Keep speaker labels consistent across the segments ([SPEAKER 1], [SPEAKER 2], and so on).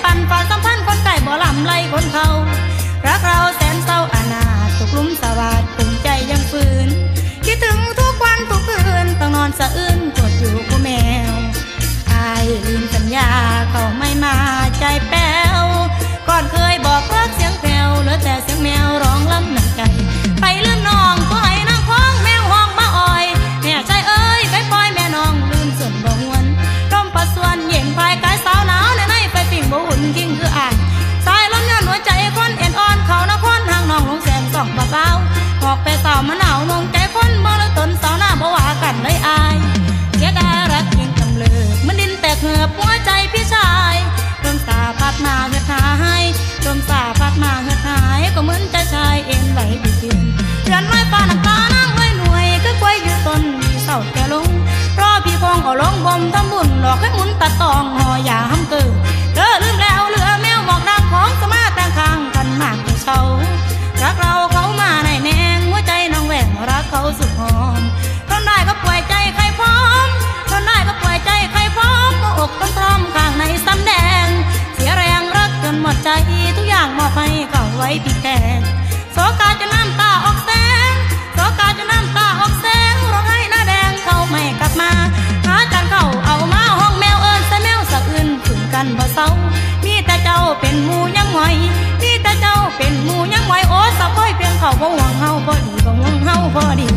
[SPEAKER 1] ปันฝ่าสัมพันธ์คนไก่บ่ลำไล่คนเขารักเราแสนเศร้าอนาถตกลุมสวัสดิ์ภูมิใจยังฝืนคิดถึงทุกวันทุกคืนต้องนอนสะอื้นกดอยู่ผู้แมวอายลืมสัญญาเขาไม่มาใจแป้วก่อนเคยบอกรักเสียงแผ่วเหลือแต่เสียงแมวร้องล้ำหนักใจไปลืมน้องก็ให้นางพ้องแมวห้องมาอ่อยแม่ใจเอ้ยไปปล่อยแม่น้องลืมส่วนบ่หวนร่มปัดส่วนเย็นภายกายสาวหนาวในไปปิ่งบ่หุ่นกิ้งคืออายสายล้นเงินหัวใจคนเอ็นอ่อนเขานะคนทางน้องลงแสงส่องเบาๆออกไปสาวมะนาวลงใจคนเมื่อละตนสาวหน้าบ่ว่ากันเลยอายเสียดายรักยิ่งกำเริบมันดินแตกเหือบหัวใจพี่ชายลมสาพัดมาเหือดหายลมสาพัดมาเหือดหายก็เหมือนใจชายเอ็นไหลบิดเบือนเรือนไม้ฟ้าน้ำตานั่งไว้หน่วยก็กล้วยอยู่ต้นเศร้าแก่ลงรอพี่พองเอาลงบ่มทำบุญหลอกให้หมุนตัดตองห่อยาห้ำเกิดเธอลืมแล้วเหลือแมวหมอกดังของสมาแต่งข้างกันมากแต่เช้ารักเราเขามาในแนงหัวใจน้องแหวงรักเขาสุดหอมทนได้ก็ป่วยใจใครพร้อมทนได้ก็ป่วยใจใครพร้อมก็อกต้องทอมข้างในซ้ำแดงเสียแรงรักจนหมดใจทุกอย่างมอบให้เขาไว้พี่แก่โศกาจะน้ำตาออกแสงโศกาจะน้ำตาออกแสงร้องไห้หน้าแดงเขาไม่กลับมาหาจานเขาเอามาห้องแมวเอิญใส่แมวสะอื่นขึ้นกันบ่เศร้ามีแต่เจ้าเป็นหมูยังไหวมีแต่เจ้าเป็นหมูยังไหวโอ้สะพ้อยเพียงเขาบ่ห่วงเฮาพอดีบ่ห่วงเฮาพอดี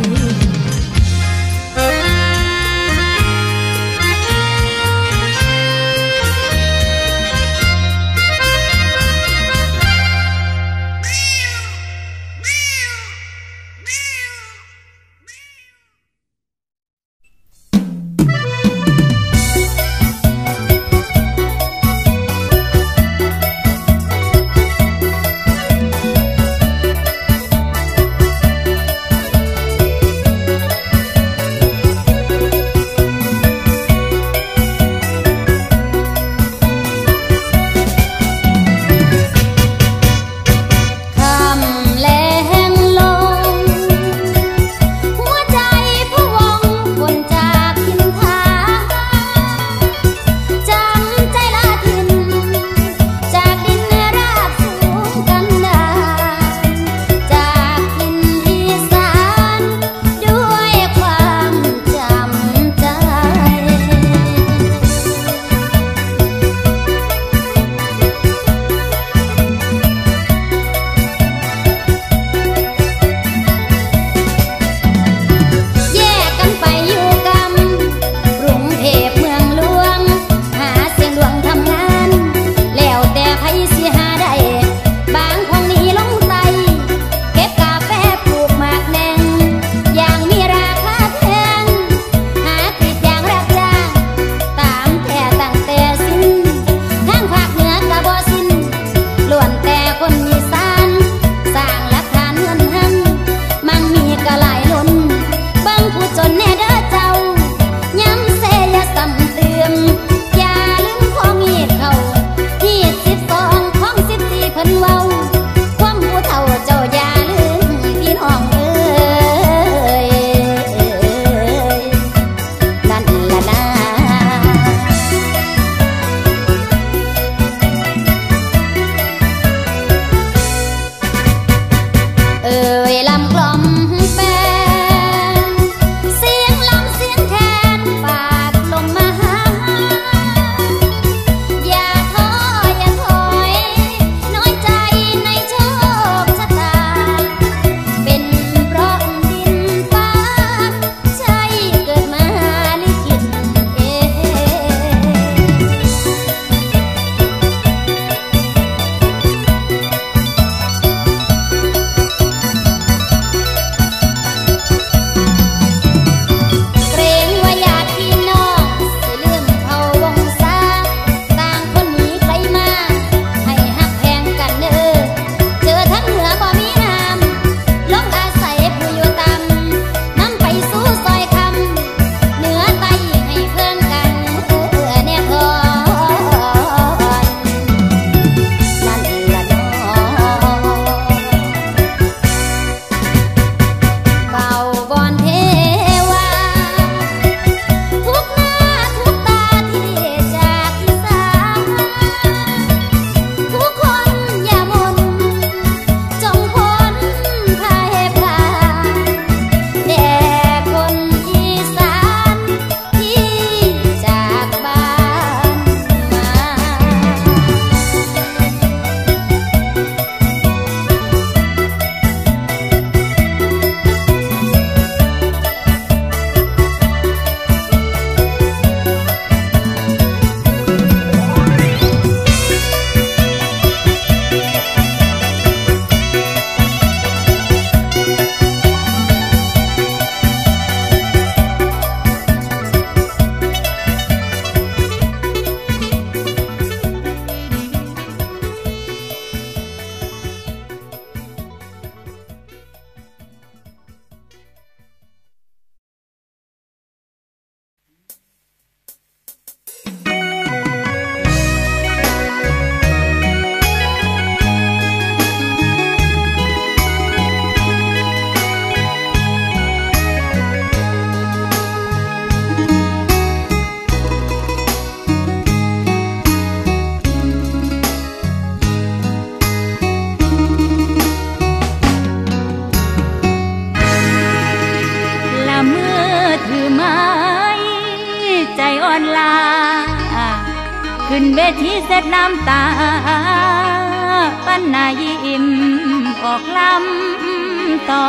[SPEAKER 1] นเวทีเสร็จน้ำตาปันนายิ้มออกลำต่อ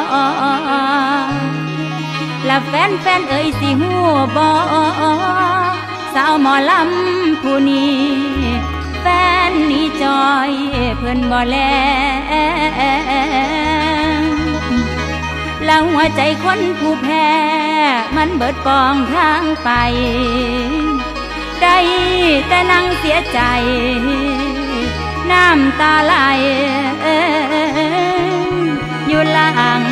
[SPEAKER 1] และแฟนเอ่ยสิหูบ่สาวหมอลำผู้นี้แฟนนี่จอยเพิ่นบ่แลแล้วหัวใจคนผู้แพ้มันเบิดปองทางไปได้แต่นั่งเสียใจน้ำตาไหลอยู่หลัง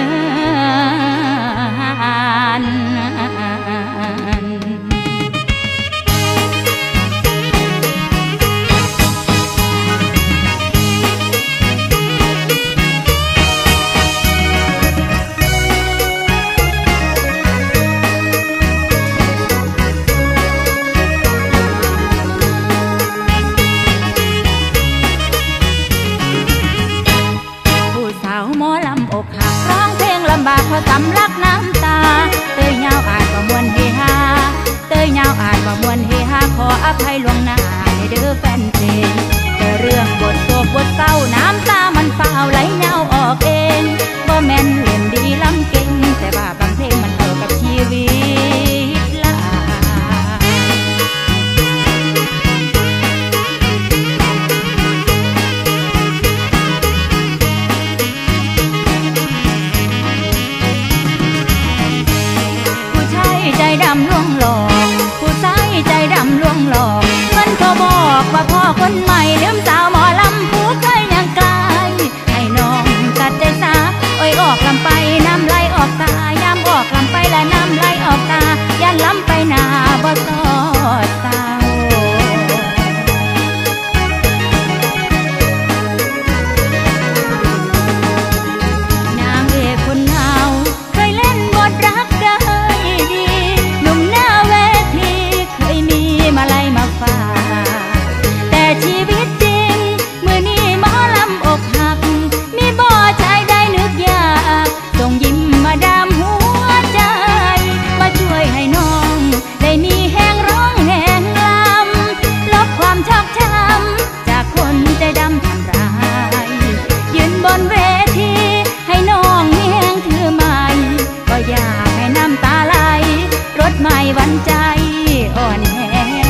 [SPEAKER 1] บากเพราะสำลักน้ำตาเตยยาวอาจว่ามวนเฮฮาเตยยาวอาจว่ามวนเฮฮาขออภัยล่วงหน้าให้เด้อแฟนเพลงแต่เรื่องบทโศกบทเศร้าน้ำตามันเปล่าไหลยาวออกเองบ่แม่นเล่นดีลำเก่งแต่ว่าบางเพลงมันเข้ากับชีวิตหลายใจดำล่วงหลอกผู้ชายใจดำล่วงหลอกมันก็บอกว่าพ่อคนใหม่ลืมสาวหมอลำผู้เคยยังไกลให้น้องตัดใจซะโอ้ยออกลำไปน้ำไหลออกตายามออกลำไปและน้ำไหลออกตายันลำไปหน้าบ่สอดเศร้านางเอกคนเฮาเคยเล่นบทรักได้ดีหนุ่มหน้าเวทีเคยมีมาลัยมาฝากแต่ชีวิตจริงมื้อนี้หมอลำอกหักมีบ่ชายได้นึกอยากส่งยิ้มมาดามหัวใจมาช่วยให้น้องได้มีแห้งร้องแห้งลำลบความชอกช้ำจากคนใจดำทำร้ายยืนบนเวทีให้น้องมีแห้งถือไม้ก็อยากให้น้ำตาไหลรถไม่หวั่นใจอ่อนแอ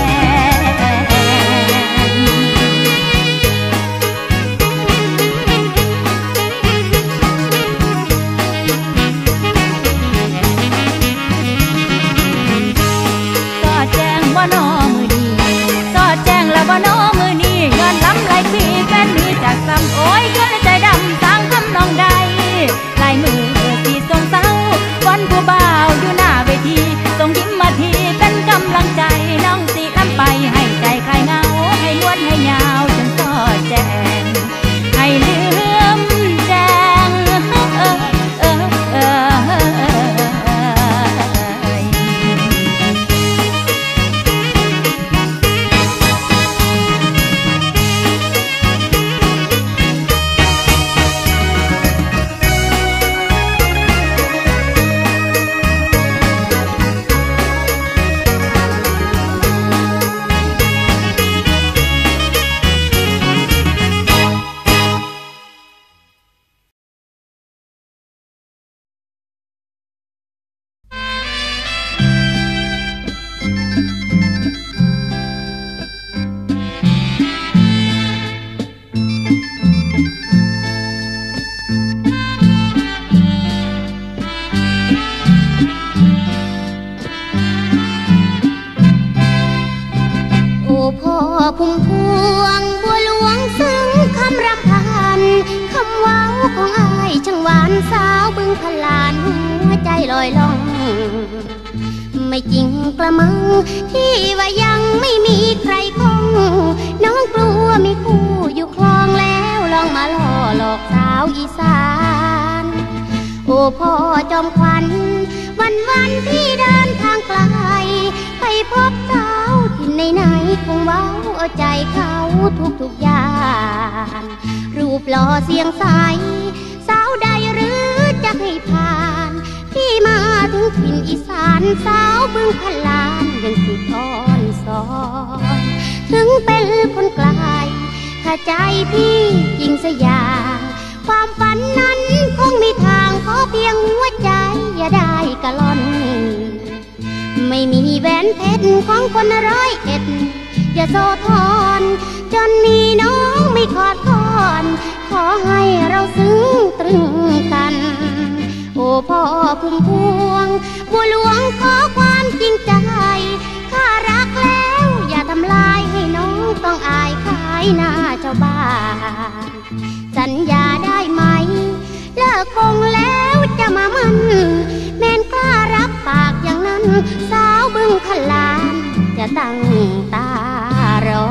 [SPEAKER 1] สอดแจ้งว่าน้อมือดีสอดแจ้งแล้วว่าน้อมือนี้ย้อนล้ำไหลพี่แฟนนี้จากซ้ำโอ้ยคนใจดำสร้างคำนองใดลายมือที่ทรงเศร้าวันผู้บ่าวอยู่หน้าเวทีส่งยิ้มมาทีเป็นกำลังใจน้องสิลำไปให้ใจใครเหงาให้ล้วนให้ยาวจนสอดแจ้งให้ลืมแจ้งพุ่มพวงบัวหลวงซึ้งคำรำพันคำเว้าของอ้ายช่างหวานสาวบึงพลานหัวใจลอยล่องไม่จริงกระมังที่ว่ายังไม่มีใครคงน้องกลัวมีคู่อยู่คลองแล้วลองมาล่อหลอกสาวอีสานโอ้พ่อจอมขวัญวันพี่เดินทางไกลไปพบสาวที่ไหนคงเว้าเอาใจเขาทุกอย่างรูปหล่อเสียงใสสาวใดหรือจะให้ผ่านพี่มาถึงถิ่นอีสานสาวบึงพลานยังสุดอ่อนสอน
[SPEAKER 2] ถึงเป็นคนไกลถ้าใจพี่จริงสักอย่างความฝันนั้นคงมีทางขอเพียงหัวใจอย่าได้กะล่อนไม่มีแหวนเพชรของคน101อย่าโซทอนจนมีน้องไม่ขอดคอนขอให้เราซึ้งตรึงกันโอ้พ่อพุ่มพวงบัวหลวงขอความจริงใจข้ารักแล้วอย่าทำลายให้น้องต้องอายขายหน้าเจ้าบ้านสัญญาได้ไหมเลิกคงแล้วจะมามันแม่นกล้ารับปากอย่างนั้นสาวบึงพลานจะตั้งตารอ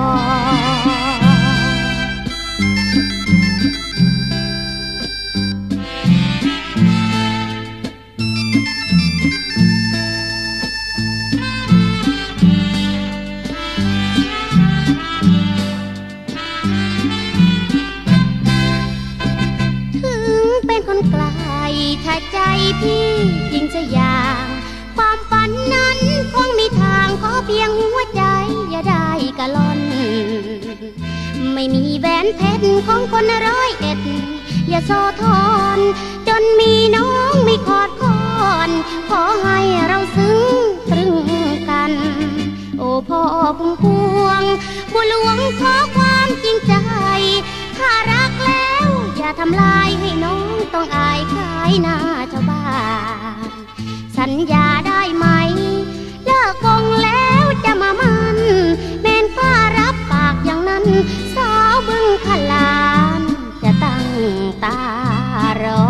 [SPEAKER 2] ไกลถ้าใจพี่จริงสักอย่างความฝันนั้นคงมีทางขอเพียงหัวใจอย่าได้กะล่อนไม่มีแหวนเพชรของคน101อย่าโซทอนจนมีน้องไม่ขอดคอนขอให้เราซึ้งตรึงกันโอ้พ่อพุ่มพวงบัวหลวงขอความจริงใจข้ารักแล้วอย่าทำลายให้น้องต้องอายขายหน้าเจ้าบ้านสัญญาได้ไหมเลิกคงแล้วจะมามันแม่นป้ารับปากอย่างนั้นสาวบึงพลานจะตั้งตารอ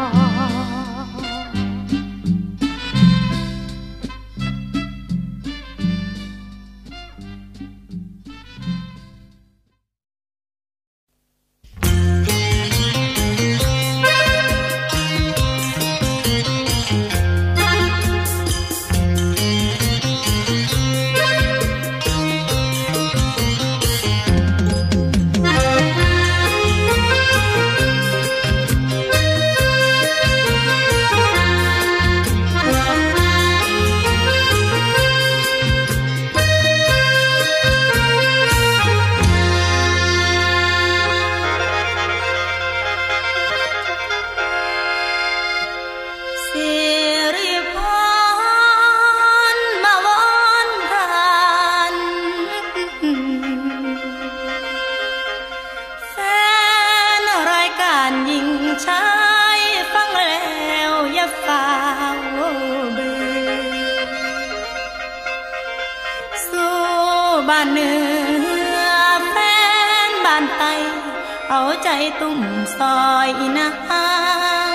[SPEAKER 1] บ้านเหนือแฟนบ้านไตเอาใจตุ่มซอยนาง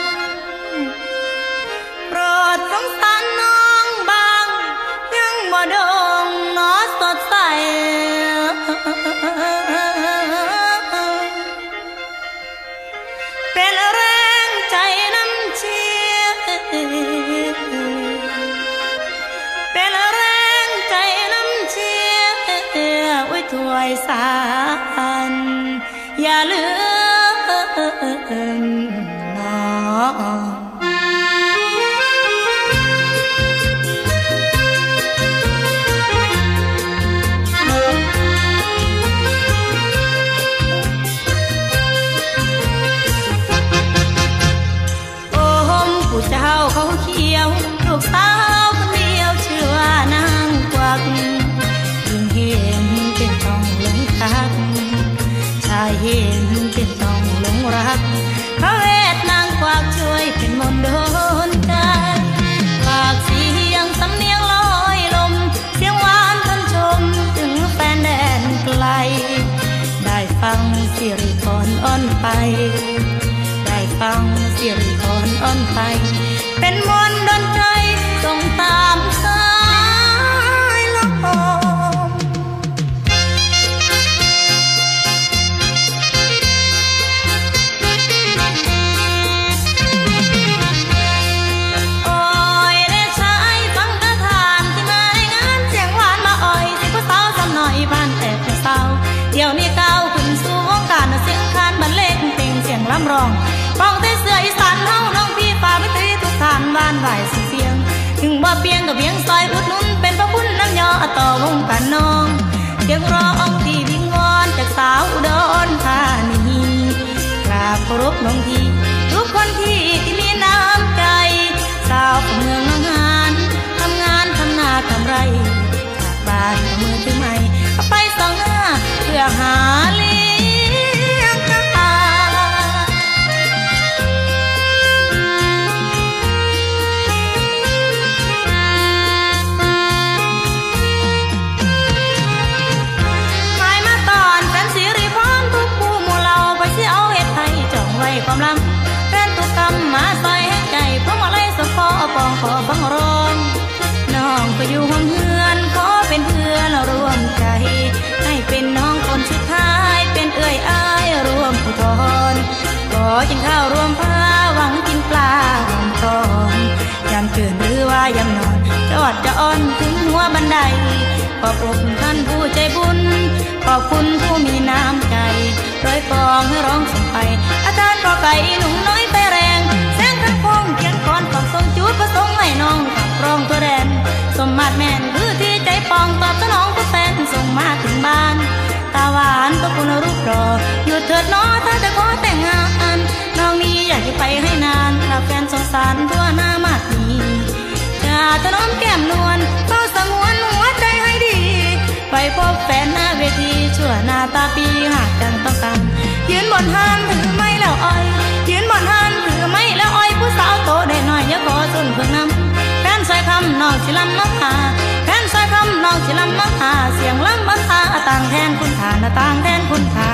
[SPEAKER 1] โปรดสงสารน้องบางยังบ่ดงน้อสดใสเป็นแรงใจน้ำเชียร์เป็นแรงใจน้ำเชียร์ถวยสารอย่าลืมน้องโอ้โหผู้เจ้าเขาเขียวลูกสาวคนเดียวชื่อว่านางกวักชายเห็นเป็นต้องหลงรักพระเวทนางกวักช่วยเป็นมนต์โดนใจฝากเสียงสำเนียงลอยลมเสียงหวานท่านชมถึงแฟนแดนไกลได้ฟังสิริพรอ้อนไปได้ฟังสิริพรอ้อนไปเป็นมนต์ดนใจส่งตามสายลมเดี๋ยวนี้ก้าวขึ้นสู่วงการเสียงคานบรรเลงเพลงเสียงล้ำร้องป้องแต่เสืออีสานเฮาน้องพี่ฝ่าวิถีทุกทานบ้านไหวเสียงถึงบ่เพียงกับเพียงซอยอุดหนุนเป็นพระคุณน้ำยอต่อวงการน้องเสียงร้องที่จากสาวอุดรธานีกราบเคารพน้องพี่ทุกคนที่มีน้ำใจสาวของเมืองน้องหานทำงานทำนาทำไรจากบ้านเอามือถือไม้ไปสองหน้าเพื่อหาเลี้ยงข้าวความลำแฟนตุกกำมาใส่ให้ใจเพราะมาไล่สขอปองขอฟังร้องน้องก็อยู่ห้องเฮือนขอเป็นเพื่อนร่วมใจให้เป็นน้องคนสุดท้ายเป็นเอื้อยอ้ายร่วมผู้ทอนขอกินข้าวรวมผ้าหวังกินปลาหอมตอนยามตื่นหรือว่ายามนอนจะอดจะอ่อนถึงหัวบันไดขอบคุณท่านผู้ใจบุญขอบคุณผู้มีน้ำใจร้อยฟองให้ร้องส่งไปอาจารย์ก็ไก่หนุ่มน้อยไปแรงแสงทั้งพงเขียนก่อนฝากส่งจุดประสงค์ให้น้องขับร้องตัวแดนสมมาตรแม่นคือที่ใจปองตอบสนองผู้แฟนส่งมาถึงบ้านตาหวานตัวคุณรูปรอหยุดเถิดน้อถ้าจะขอแต่งงานน้องนี้อยากจะไปให้นานถ้าแฟนสงสารทั่วหน้ามากนี้จะถนอมแก้มนวลเฝ้าสงวนหัวใจให้ดีไปพบแฟนหน้าเวทีชั่วหน้าตาปีหากจังต้องกันยืนบนห้านถือไม่แล้วอ้อยยืนบนห้านถือไม่แล้วอ้อยผู้สาวโตได้หน่อยอย่าขอส่วนเพื่อนนำแฟนใส่คำน้องสิลำน้ำหาแฟนใส่คำน้องสิลำน้ำหาเสียงลำบันทาต่างแทนคุณทาต่างแทนคุณทา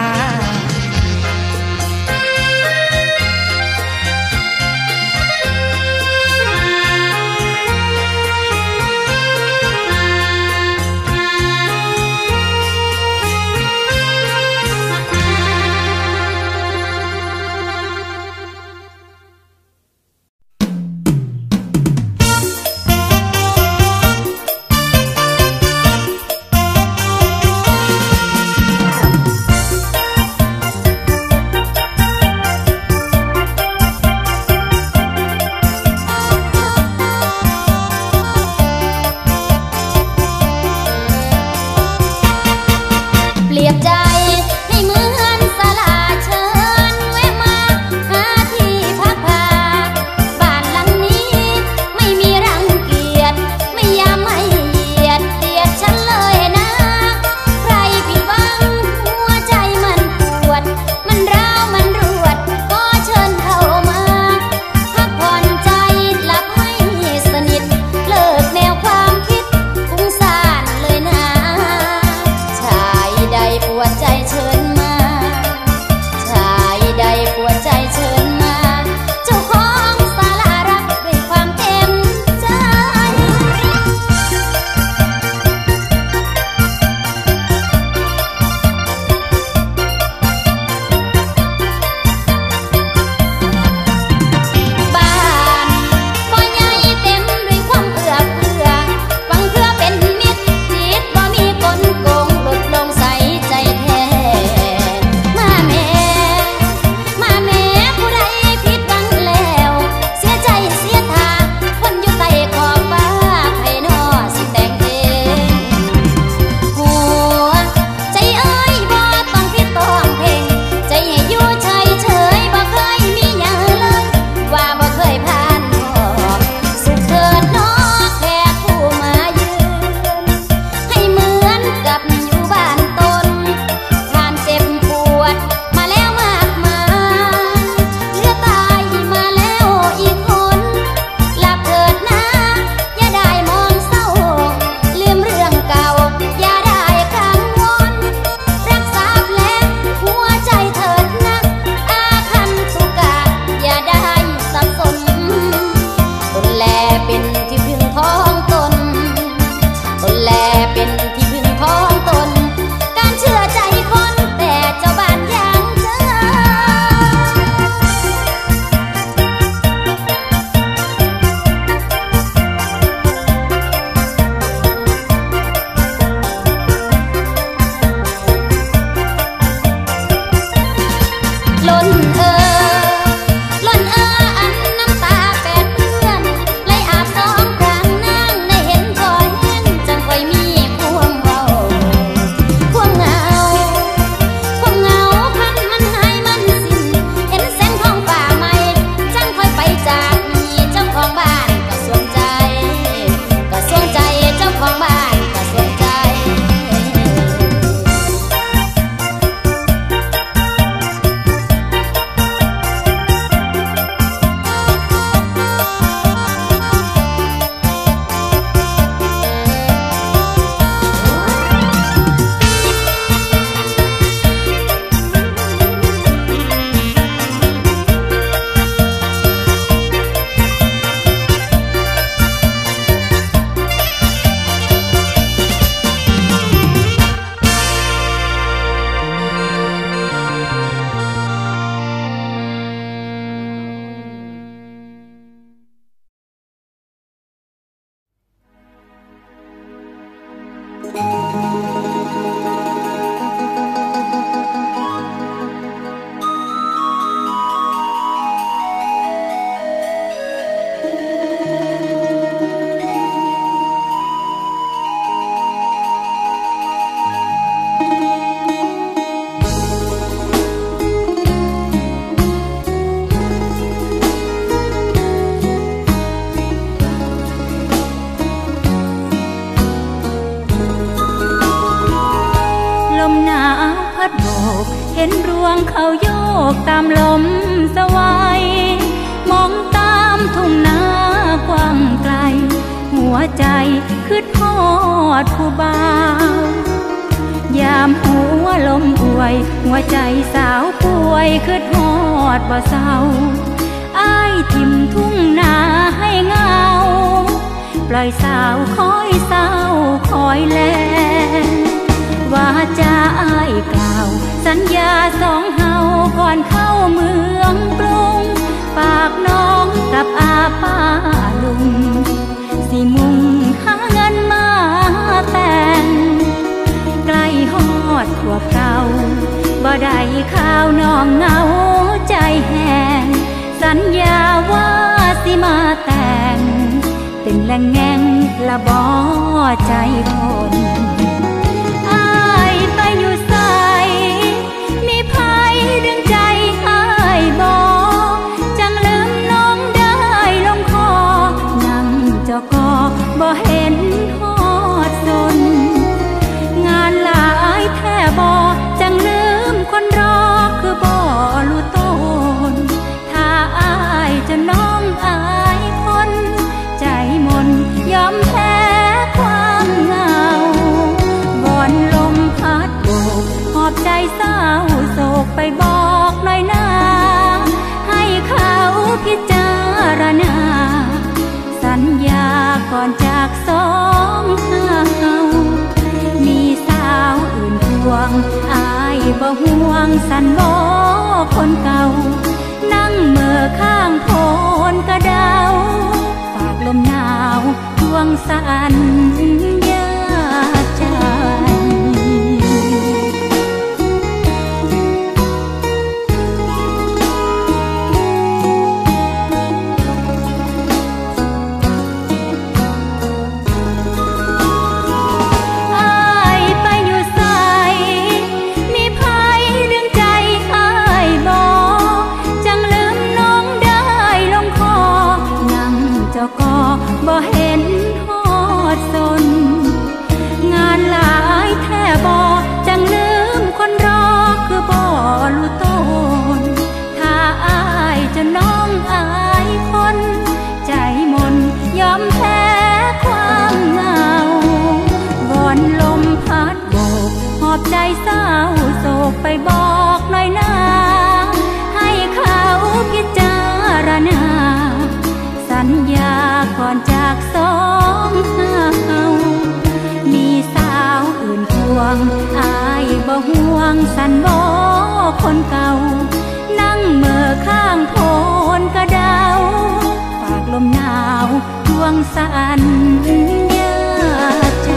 [SPEAKER 1] ห็นรวงเขาโยกตามลมสวายมองตามทุ่งนากว้างไกลหัวใจคืดฮอดผู้บ่าวยามหัวลมอวยหัวใจสาวป่วยคืดฮอดบ่เศร้าอ้ายทิ่มทุ่งนาให้เงาปล่อยสาวคอยเศร้าคอยแลว่าจะอ้ายกล่าวสัญญาสองเฮาก่อนเข้าเมืองกรุงฝากน้องกับอาป้าลุงสิมุ่งหาเงินมาแต่งใกล้ฮอดขวบเก่าบ่ได้ข่าวน้องเหงาใจแห้งสัญญาว่าสิมาแต่งเป็นแหล่งแง่งละบ่ใจคนอ้ายไปอยู่ไสมีภัยดึงใจอ้ายบ่จังลืมน้องได้ลงคอนั่งเจ้าก็บ่เห็นฮอดสนงานหลายแท้บ่จังลืมคนรอคือบ่รู้ต้นถ้าอ้ายจะน้องอายคนใจมนยอมแพ้ความเหงาวอนลมพัดโบกหอบใจเศร้าโศกไปบอกหน่อยนาให้เขาพิจารณาสัญญาก่อนจากสองเฮามีสาวอื่นทวงอายบ่ห่วงสันบ่คนเก่านั่งเมื่อข้างโพนกระเดาฝากลมหนาวทวงสัญญาใจบ่เห็นฮอดสนงานหลายแท้บ่จังลืมคนรอคือบ่รู้ต้นถ้าอ้ายจะน้องอายคนใจมนยอมแพ้ความเหงาวอนลมพัดโบกหอบใจเศร้าโศกไปบอกหน่อยนาให้เขาพิจารณาสัญญาก่อนจากสองเฮามีสาวอื่นทวงอายบ่ห่วงสันบ่คนเก่านั่งเมื่อข้างโพนกระเดาฝากลมหนาวทวงสัญญาใจ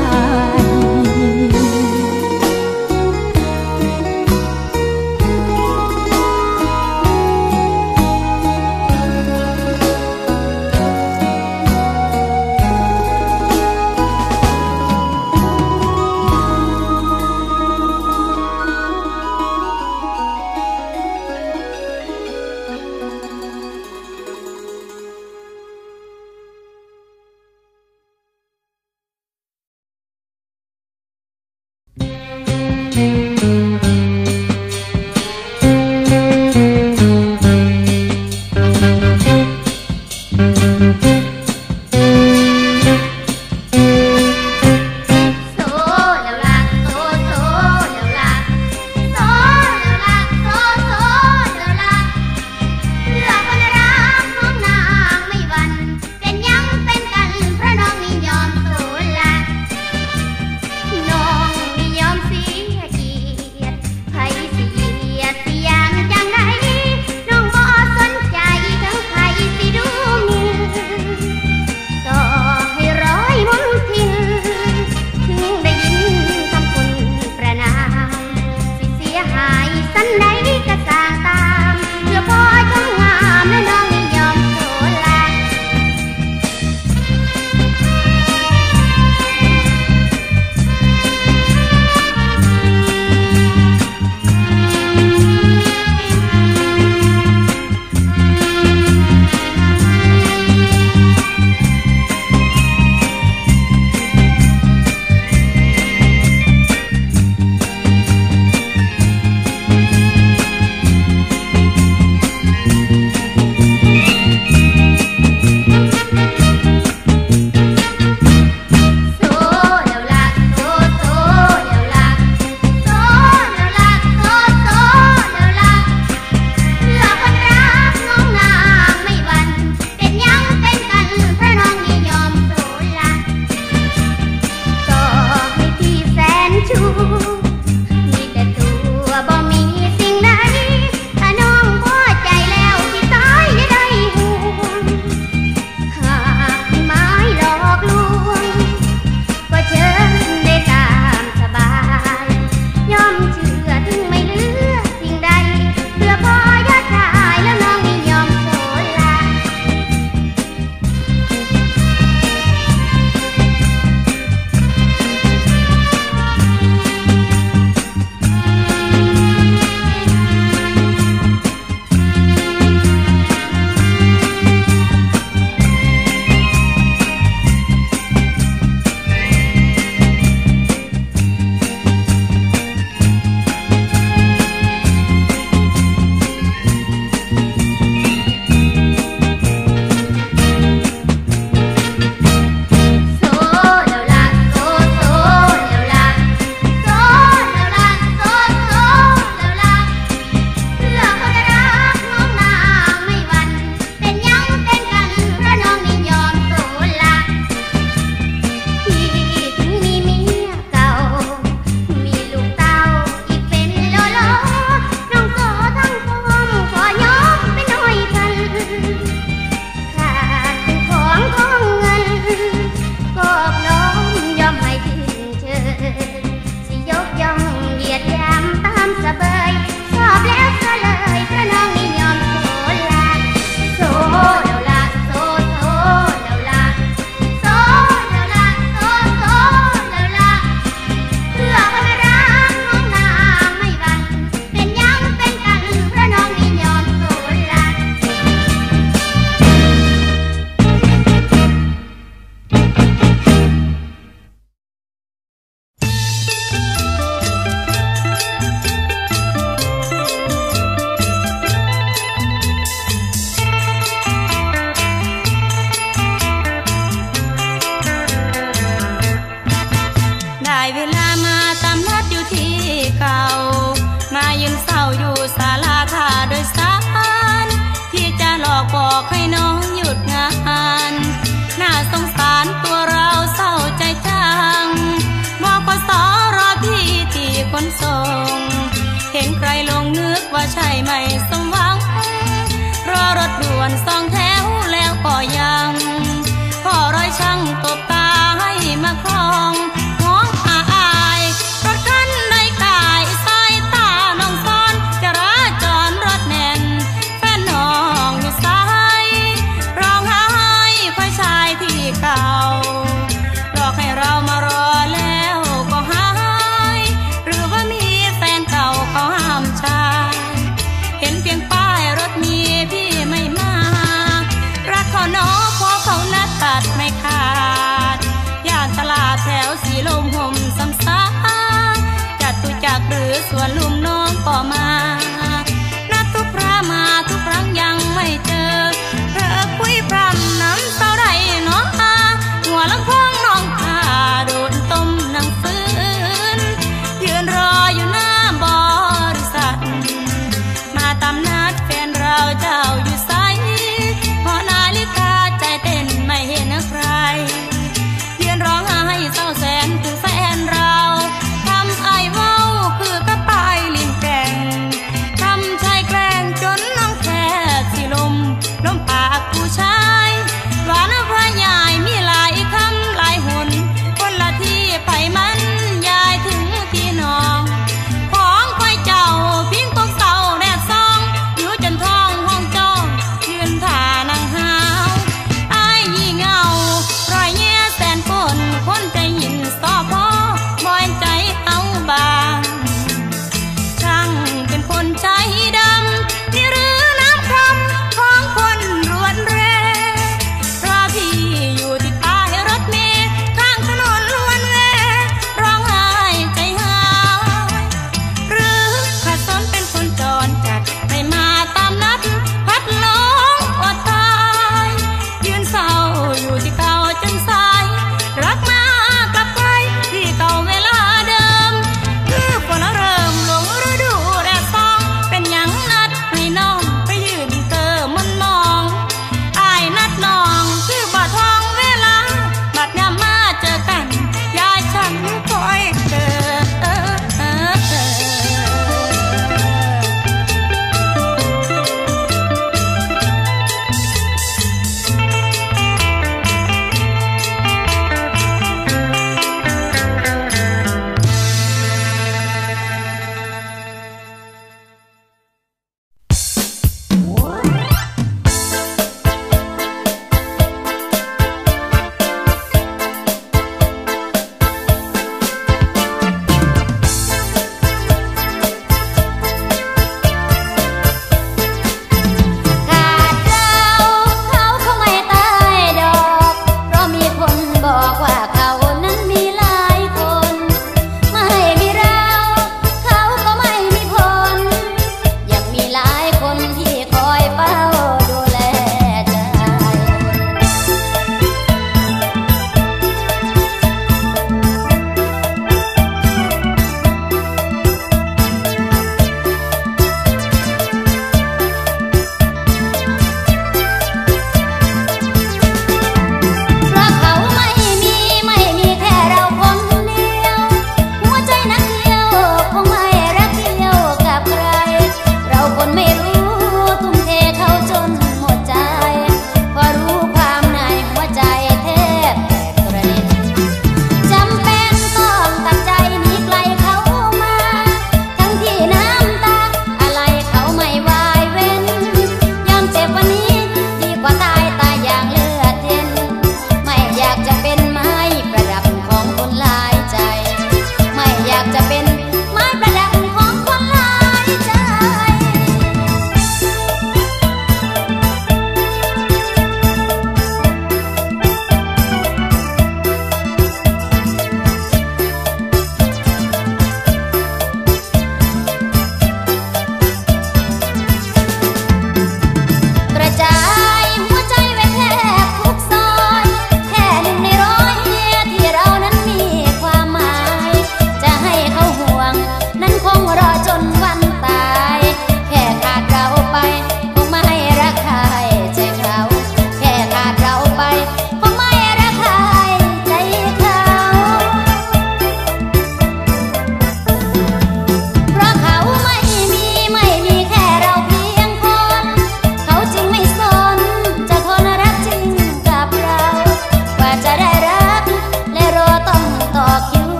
[SPEAKER 1] ได้ไม่สมหวังรอรถด่วนสองแถวแล้วก็ยังพ่อร้อยช่างตบตาให้มาครองน้องอายรถคันในกายสายตาน้องซ้อนจราจรรถแน่นแฟนน้องอยู่สายร้องไห้ค่อยชายที่เก่าหลอกให้เรามารอแล้วก็หายหรือว่ามีแฟนเก่าเขาห้ามชายเห็นเพียงป้ายรถมีพี่ไม่มารักเขาน้อเพราะเขานัดตัดไม่ขาดย่านตลาดแถวสีลมห่มซ้ำซ้ำจัดตุจักหรือสวนลุมน้องก็มานัดทุกครามาทุกครั้งยังไม่เจอเธอคุยพรำน้ำเศร้าใดน้องอาหัวลำโพงน้องขาโดนต้มน้ำฟื้นยืนรออยู่หน้าบริษัทมาตามนัดแฟนเราเจ้าอยู่ไสพอนาฬิกาใจเต้นไม่เห็นใครยืนร้องไห้เศร้าแสนถึงแฟนเราทำไอ้เว้าคือกระปายลิ้นแก่ง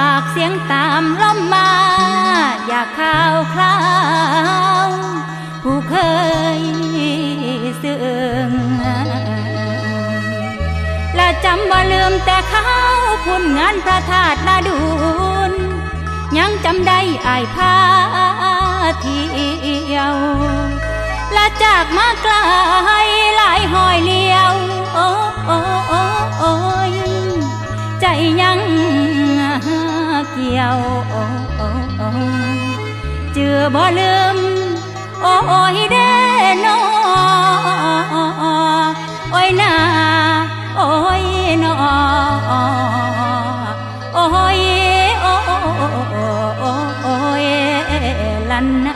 [SPEAKER 1] ากเสียงตามลมมาอยากข่าวคราวผู้เคยซึ้งและจำบ่ลืมแต่เขาพุ่นงานพระธาตุนาดูนยังจำได้อ้ายพาเที่ยวและจากมาไกลหลายหอยเลี้ยวโอ้โอ้โอ้โอ้ยใจยังเกี่ยวโอ้โอ้โอ้เจือบ่ลืมโอ้ยเด้นอโอ้ยนาโอ้ยนอโอ้ยโอ้โอ้ยลันนา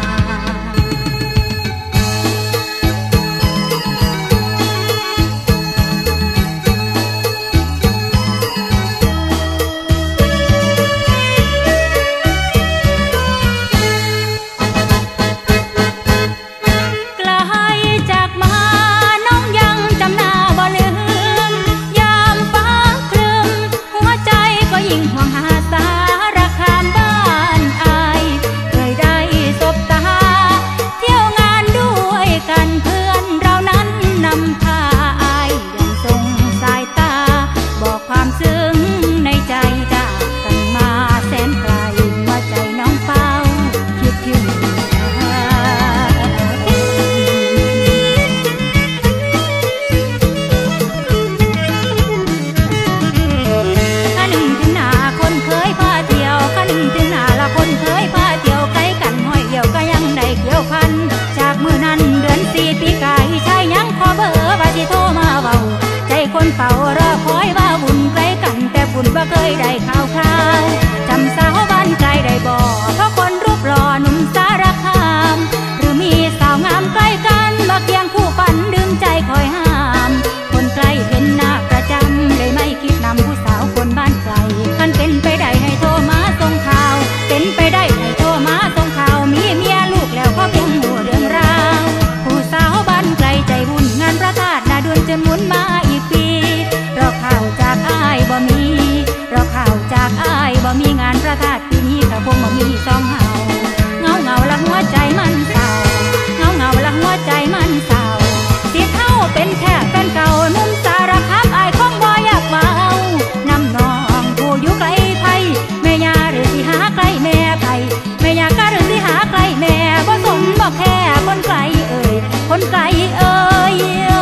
[SPEAKER 1] เป่ารอคอยว่าบุญไกลกันแต่บุญบ่เคยได้ข่าวคราวจำสาวบ้านไกลได้บ่เพราะคนรูปหล่อหนุ่มสารคามหรือมีสาวงามใกล้กันมาเคียงคู่ปันดึงใจคอยห้ามคนไกลเห็นหน้าประจำเลยไม่คิดนำผู้สาวคนบ้านไกลคันเป็นไปได้ให้โทรมาส่งข่าวเป็นไปได้ให้โทรมาส่งข่าวมีเมียลูกแล้วก็เพียงหัวเรื่องราวผู้สาวบ้านไกลใจบุญงานพระธาตุนาดวนจนหมุนมาอีกปีรอข่าวจากอ้ายบ่มีรอข่าวจากอ้ายบ่มีงานพระธาตุปีนี้ก็คงบ่มีสองเฮาเงาเงาละหัวใจมันเศร้าเงาเงาละหัวใจมันเศร้าสิเท่าเป็นแค่แฟนเก่านุ่มสารคามอ้ายคงบ่อยากมาเอาน้ำนองผู้อยู่ไกลไผแม่ยาหรือสิหาไกลแม่ไผแม่ยากะหรือสิหาไกลแม่บ่สมบ่แค่คนไกลเอ่ยคนไกลเอ่ย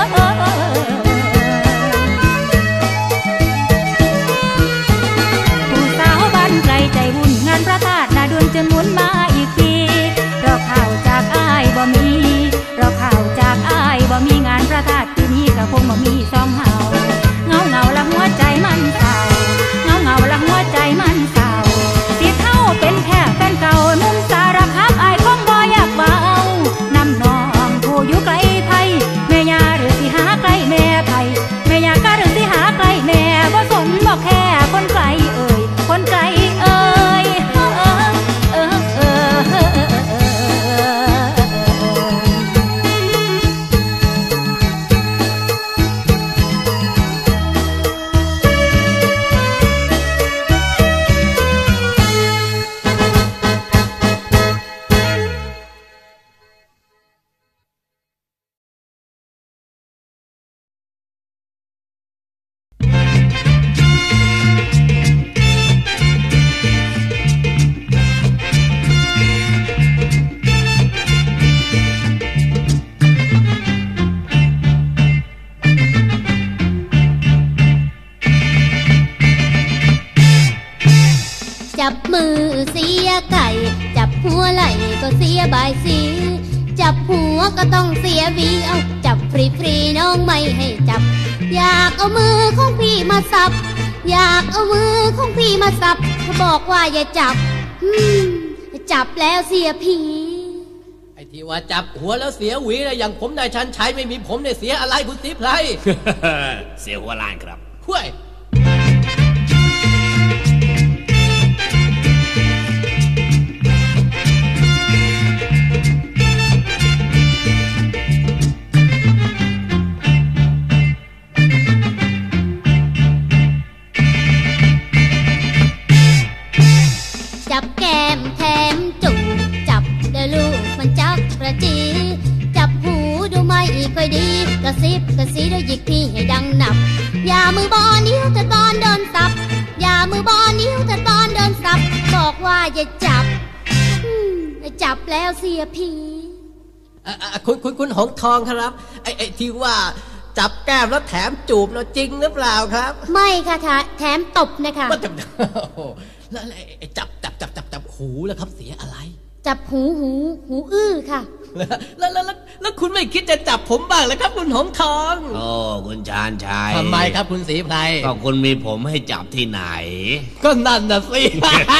[SPEAKER 1] ใจบุญงานพระธาตุนาดวนจนหมุนมาอีกทีรอข่าวจากอ้ายบ่มีรอข่าวจากอ้ายบ่มีงานพระธาตุปีนี้ก็คงบ่มีสองเฮาเงาเงาละหัวใจมันเศร้าเงาเงาละหัวใจมันเศร้าสิเท่าเป็นแค่แฟนเก่านุ่มสารคามอ้ายคงบ่อยากเบาน้ำนองผู้อยู่ไกลไผแม่ยาหรือสิหาไกลแม่ไผแม่ยากะหรือสิหาไกลแม่บ่สมบ่แค่คนไกลเอ่ยคนไกล
[SPEAKER 2] จับมือเสียไก่จับหัวไหล่ก็เสียบายสีจับหัวก็ต้องเสียวีเอาจับฟรีๆน้องไม่ให้จับอยากเอามือของพี่มาสับอยากเอามือของพี่มาสับเขาบอกว่าอย่าจับจับแล้วเสียผี
[SPEAKER 3] ไอ้ที่ว่าจับหัวแล้วเสียหวีนะอย่างผมนายชันชัยไม่มีผมเนี่ยเสียอะไรคุณติ๊บไร
[SPEAKER 4] เสียหัวล้านครับ
[SPEAKER 3] ห้วย
[SPEAKER 2] ระซิบกระซิบแล้วหยิกพี่ให้ดังหนับอย่ามือบอนิ้วแต่ตอนเดินสับอย่ามือบอนิ้วแต่ตอนเดินสับบอกว่าอย่าจับจับแล้วเสียผี
[SPEAKER 3] คุณหงทองครับไอ้ที่ว่าจับแก้มแล้วแถมจูบเราจริงหรือเปล่าครับ
[SPEAKER 2] ไม่ค่ะแถมตบนะคะ
[SPEAKER 3] แล้วจับหูแล้วครับเสียอะไร
[SPEAKER 2] จับหูอื้อค่ะ
[SPEAKER 3] แล้วคุณไม่คิดจะจับผมบ้างเลยครับคุณหงทอง
[SPEAKER 4] โอ้คุณชาญชัย
[SPEAKER 3] ทำไมครับคุณศรีไพร
[SPEAKER 4] ก็คุณมีผมให้จับที่ไหน
[SPEAKER 3] ก็นั่นน่ะสิ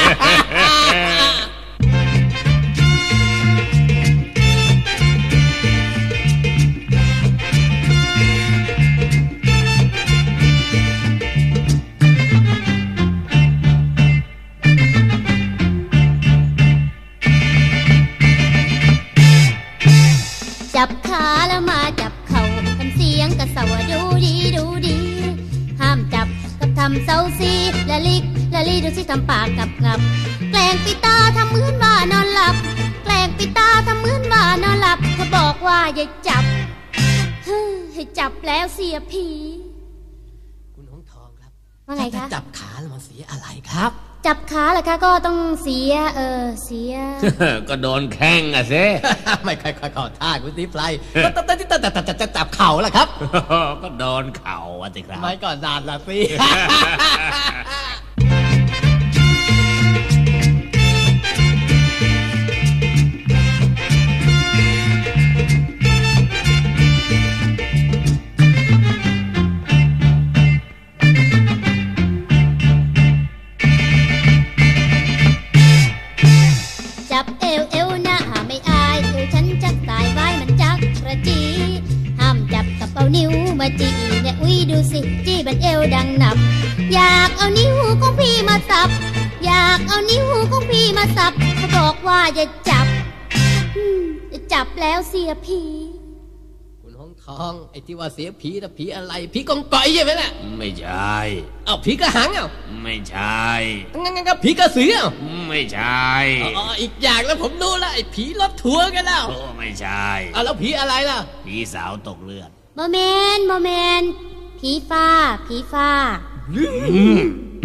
[SPEAKER 2] จับขาแล้วมาจับเข่าทำเสียงกระเสาดูดีห้ามจับกับทำเซาซีละลิดูสิทำปากงับแกล้งปิดตาทำเหมือนว่านอนหลับแกล้งปิดตาทำเหมือนว่านอนหลับเขาบอกว่าอย่าจับให้จับแล้วเสียผี
[SPEAKER 3] คุณหงทองครับ
[SPEAKER 2] ว่าไงคะ
[SPEAKER 3] จับขาแล้วมันเสียอะไรครับ
[SPEAKER 2] จับขาเหรอคะก็ต้องเสีย
[SPEAKER 4] ก็โดนแข้งอะสิ
[SPEAKER 3] ไม่ค่อยๆขอท่าคุณศรีไพรแต่จับเข่าล่ะครับ
[SPEAKER 4] ก็โดนเข่าอะสิครับ
[SPEAKER 3] ไม่ก่อนนานละสิ
[SPEAKER 2] จับเอวหน้าไม่อายเอวฉันจักตายไว้มันจักกระจีห้ามจับกับเอานิ้วมาจีเนี่ยอุ้ยดูสิจี้บันเอวดังหนับอยากเอานิ้วของพี่มาสับอยากเอานิ้วของพี่มาสับเขาบอกว่าอย่าจับจะจับแล้วเสียผี
[SPEAKER 3] คุณหงทองไอ้ที่ว่าเสียผีแต่ผีอะไรผีกองกอยใช่ไหมล่ะ
[SPEAKER 4] ไม่ใช่
[SPEAKER 3] เอาผีกระหังเอา
[SPEAKER 4] ไม่ใช่
[SPEAKER 3] งั้นก็ผีกระสือเอา
[SPEAKER 4] ไม่ใช่
[SPEAKER 3] อีกอย่างแล้วผมดูแล้วไอ้ผีรถทัวร์กันแล้ว
[SPEAKER 4] ไม่ใช่
[SPEAKER 3] แล้วผีอะไรล่ะ
[SPEAKER 4] ผีสาวตกเลือด
[SPEAKER 2] โมเมนผีฟ้า